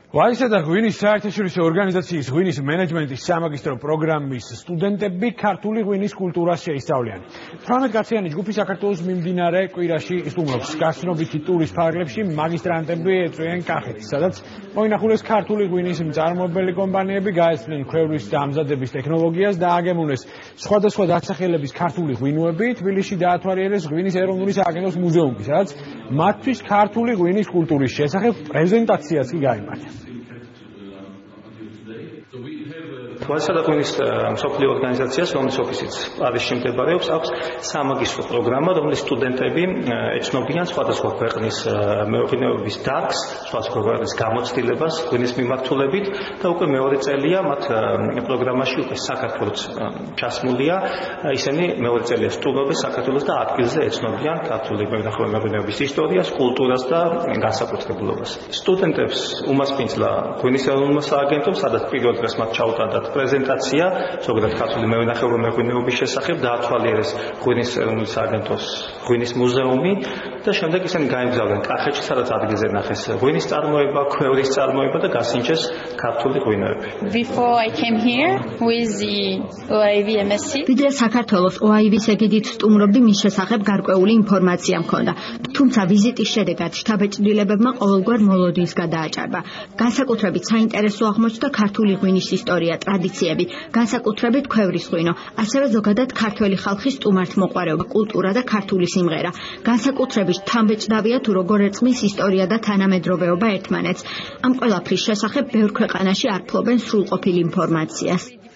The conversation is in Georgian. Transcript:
ვაისა და ღვინის საერთაშორისო ორგანიზაციის ღვინის მენეჯმენტის სამაგისტრო პროგრამის სტუდენტები ქართული ღვინის კულტურას შეისწავლიან. 18-კაციანი ჯგუფი საქართველოს მიმდინარე კვირაში სტუმრობს გასწრობითი ტურის ფარგლებში მაგისტრანტები ეწვიან კახეთს, სადაც მოინახულეს ქართული ღვინის მწარმოებელი კომპანიები, გაეცნენ ქვევრის დამზადების ტექნოლოგიას და აგემონეს სხვადასხვა დასახელების ქართული ღვინოები. თბილისში დაათვალიერეს ღვინის ეროვნული სააგენტოს მუზეუმი, სადაც მათთვის ქართული ღვინის კულტურის შესახებ პრეზენტაციაც კი გაიმართა. ვაისა და ღვინის მსოფლიო ორგანიზაციას, რომლის ოფისიც პარიზში მდებარეობს, აქვს სამაგისტრო პროგრამა, რომლის სტუდენტები ეცნობიან სხვადასხვა ქვეყნის მეღვინეობის დარგს, სხვადასხვა ქვეყნის გამოცდილებას ღვინის მიმართულებით და უკვე მეორე წელია მათ პროგრამაში უკვე საქართველოს ჩასმულია. ისინი მეორე წელია სტუმრობენ საქართველოს და ადგილზე ეცნობიან ქართული მეღვინეობის ისტორიას, კულტურას და განსაკუთრებულობას. სტუდენტებს უმასპინძლა ღვინის ეროვნულმა სააგენტომ, სადაც პირველ დღეს მათ ჩაუტარდათ პრეზენტაცია, ზოგადად ქართული მეღვინეობის შესახებ, დაათვალიერეს ღვინის ეროვნული სააგენტოს ღვინის მუზეუმი და შემდეგ ისინი გაემგზავრნენ კახეთში, სადაც ადგილზე ნახეს ღვინის წარმოება, ქვევრის წარმოება და გასინჯეს ქართული ღვინოები. Before I came here with the OIV MSc, ვიდრე საქართველოს OIV-ის ეგიდით სტუმრობდი, მის შესახებ გარკვეული ინფორმაცია მქონდა. თუმცა ვიზიტის შედეგად შთაბეჭდილებებმა ყოველგვარ მოლოდინს გადააჭარბა. განსაკუთრებით საინტერესო აღმოჩნდა ქართული ღვინის ისტორია, ტრადიციები, განსაკუთრებით ქვევრის ღვინო, ასევე ზოგადად ქართველი ხალხის სტუმართმოყვარეობა, კულტურა და ქართული სიმღერა. განსაკუთრებით თამბეჭდავია თუ როგორ ერწყმის ისტორია და თანამედროვეობა ერთმანეთს. ამ ყველაფრის შესახებ ბევრ ქვეყანაში არ ფლობენ სრულყოფილ ინფორმაციას.